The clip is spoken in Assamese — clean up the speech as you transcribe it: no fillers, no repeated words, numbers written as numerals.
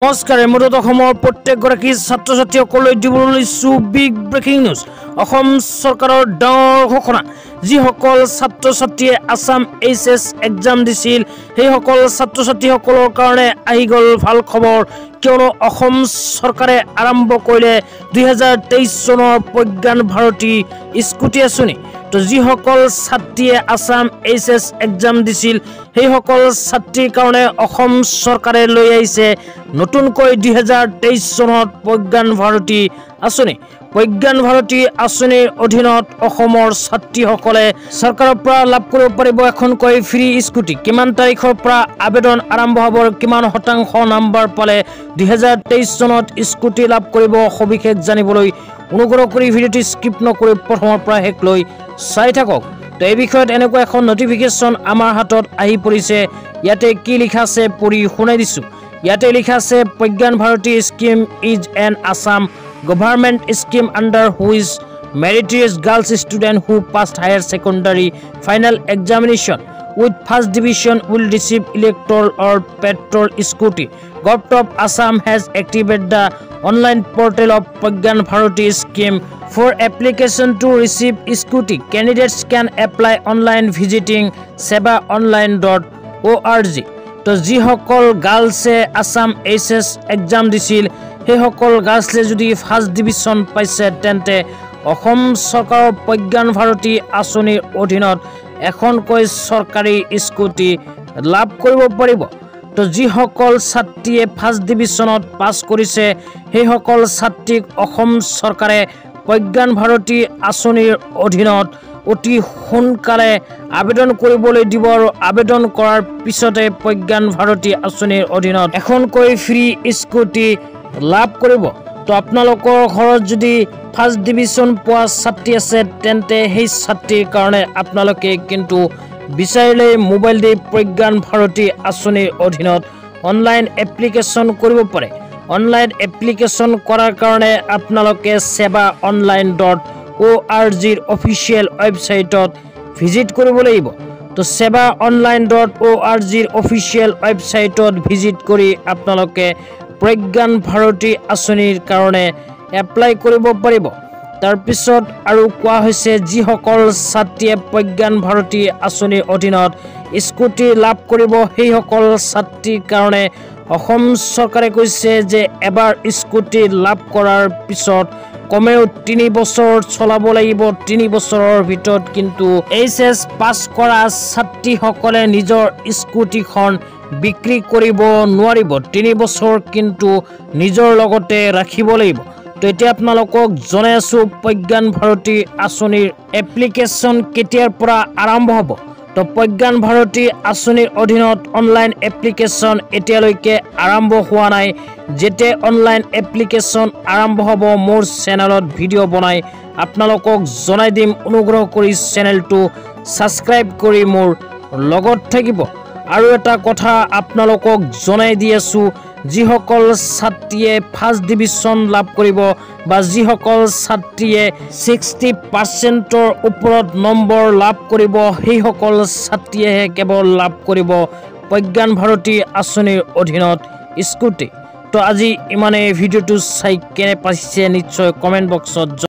নমস্কাৰ মদত অসমৰ প্ৰত্যেকগৰাকী ছাত্ৰ ছাত্ৰীসকললৈ দিবলৈ লৈছো বিগ ব্ৰেকিং নিউজ। অসম চৰকাৰৰ ডাঙৰ ঘোষণা, যিসকল ছাত্ৰ ছাত্ৰীয়ে আসাম এইচএছ এক্সাম দিছিল সেই সকল ছাত্ৰ ছাত্ৰীসকলৰ কাৰণে আহি গ'ল ভাল খবৰ, কিয়নো অসম চৰকাৰে আৰম্ভ কৰিলে 2023 চনৰ প্ৰজ্ঞান ভাৰতী স্কুটি আঁচনি। তো যিসকল ছাত্ৰীয়ে আসাম এইচএছ এক্সাম দিছিল সেই সকল ছাত্ৰীৰ কাৰণে অসম চৰকাৰে লৈ আহিছে নতুনকৈ 2023 চনত প্ৰজ্ঞান ভাৰতী আঁচনি। প্ৰজ্ঞান ভাৰতী আঁচনিৰ অধীনত অসমৰ ছাত্ৰীসকলে চৰকাৰৰ পৰা লাভ কৰিব পাৰিব এখনকৈ ফ্ৰী স্কুটি। কিমান তাৰিখৰ পৰা আবেদন আৰম্ভ হ'ব, কিমান শতাংশ নাম্বাৰ পালে 2023 চনত স্কুটি লাভ কৰিব, সবিশেষ জানিবলৈ অনুগ্ৰহ কৰি ভিডিঅ'টি স্কিপ নকৰি প্ৰথমৰ পৰা শেষলৈ চাই থাকক। তো এই বিষয়ত এনেকুৱা এখন নটিফিকেশ্যন আমাৰ হাতত আহি পৰিছে। ইয়াতে কি লিখা আছে পঢ়ি শুনাই দিছোঁ। ইয়াতে লিখা আছে, Pragyan Bharati scheme is an Assam government scheme under which meritorious girls student who passed higher secondary final examination with first division will receive electoral or petrol scooty. Govt of Assam has activated the online portal of Pragyan Bharati scheme for application to receive scooty. Candidates can apply online visiting sebaonline.org. তো যিসকল গাৰ্লছে আসাম এইচএছ এক্সাম দিছিল সেই সকল গাৰ্লছে যদি ফাৰ্ষ্ট ডিভিজন পাইছে তেন্তে অসম চৰকাৰৰ প্ৰজ্ঞান ভাৰতী আঁচনিৰ অধীনত এখনকৈ চৰকাৰী স্কুটি লাভ কৰিব পাৰিব। তো যিসকল ছাত্ৰীয়ে ফাৰ্ষ্ট ডিভিজনত পাছ কৰিছে সেই সকল ছাত্ৰীক অসম চৰকাৰে প্ৰজ্ঞান ভাৰতী আঁচনিৰ অধীনত অতি সোনকালে আবেদন কৰিবলৈ দিব আৰু আবেদন কৰাৰ পিছতে প্ৰজ্ঞান ভাৰতী আঁচনিৰ অধীনত এখনকৈ ফ্ৰী স্কুটি লাভ কৰিব। তো আপোনালোকৰ ঘৰত যদি ফাৰ্ষ্ট ডিভিজন পোৱা ছাত্ৰী আছে তেন্তে সেই ছাত্ৰীৰ কাৰণে আপোনালোকে কিন্তু বিচাৰিলে মোবাইল দি প্ৰজ্ঞান ভাৰতী আঁচনিৰ অধীনত অনলাইন এপ্লিকেশ্যন কৰিব পাৰে। অনলাইন এপ্লিকেশ্যন কৰাৰ কাৰণে আপোনালোকে sebaonline.org অফিচিয়েল ৱেবছাইটত ভিজিট কৰিব লাগিব। তো sebaonline.org অফিচিয়েল ৱেবছাইটত ভিজিট কৰি আপোনালোকে প্ৰজ্ঞান ভাৰতী আঁচনিৰ কাৰণে এপ্লাই কৰিব পাৰিব। তাৰপিছত আৰু কোৱা হৈছে, যিসকল ছাত্ৰীয়ে প্ৰজ্ঞান ভাৰতী আঁচনিৰ অধীনত স্কুটি লাভ কৰিব সেই সকল ছাত্ৰীৰ কাৰণে অসম চৰকাৰে কৈছে যে এবাৰ স্কুটি লাভ কৰাৰ পিছত কমেও 3 বছৰ চলাব লাগিব। 3 বছৰৰ ভিতৰত কিন্তু এইচএছ পাছ কৰা ছাত্ৰীসকলে নিজৰ স্কুটিখন বিক্ৰী কৰিব নোৱাৰিব। 3 বছৰ কিন্তু নিজৰ লগতে ৰাখিব লাগিব। তো এতিয়া আপোনালোকক জনাই আছো প্ৰজ্ঞান ভাৰতী আঁচনিৰ এপ্লিকেশ্যন কেতিয়াৰ পৰা আৰম্ভ হ'ব। তো প্ৰজ্ঞান ভাৰতী আঁচনিৰ অধীনত অনলাইন এপ্লিকেশ্যন এতিয়ালৈকে আৰম্ভ হোৱা নাই। যেতিয়া অনলাইন এপ্লিকেশ্যন আৰম্ভ হ'ব মোৰ চেনেলত ভিডিঅ' বনাই আপোনালোকক জনাই দিম। অনুগ্ৰহ কৰি চেনেলটো ছাবস্ক্ৰাইব কৰি মোৰ লগত থাকিব। আৰু এটা কথা আপোনালোকক জনাই দি আছোঁ, যিসকল ছাত্ৰীয়ে ফাৰ্ষ্ট ডিভিজন লাভ কৰিব বা যিসকল ছাত্ৰীয়ে 60%ৰ ওপৰত নম্বৰ লাভ কৰিব সেই সকল ছাত্ৰীয়েহে কেৱল লাভ কৰিব প্ৰজ্ঞান ভাৰতী আঁচনিৰ অধীনত স্কুটি। তো আজি ইমানে। ভিডিঅ'টো চাই কেনে পাইছে নিশ্চয় কমেণ্ট বক্সত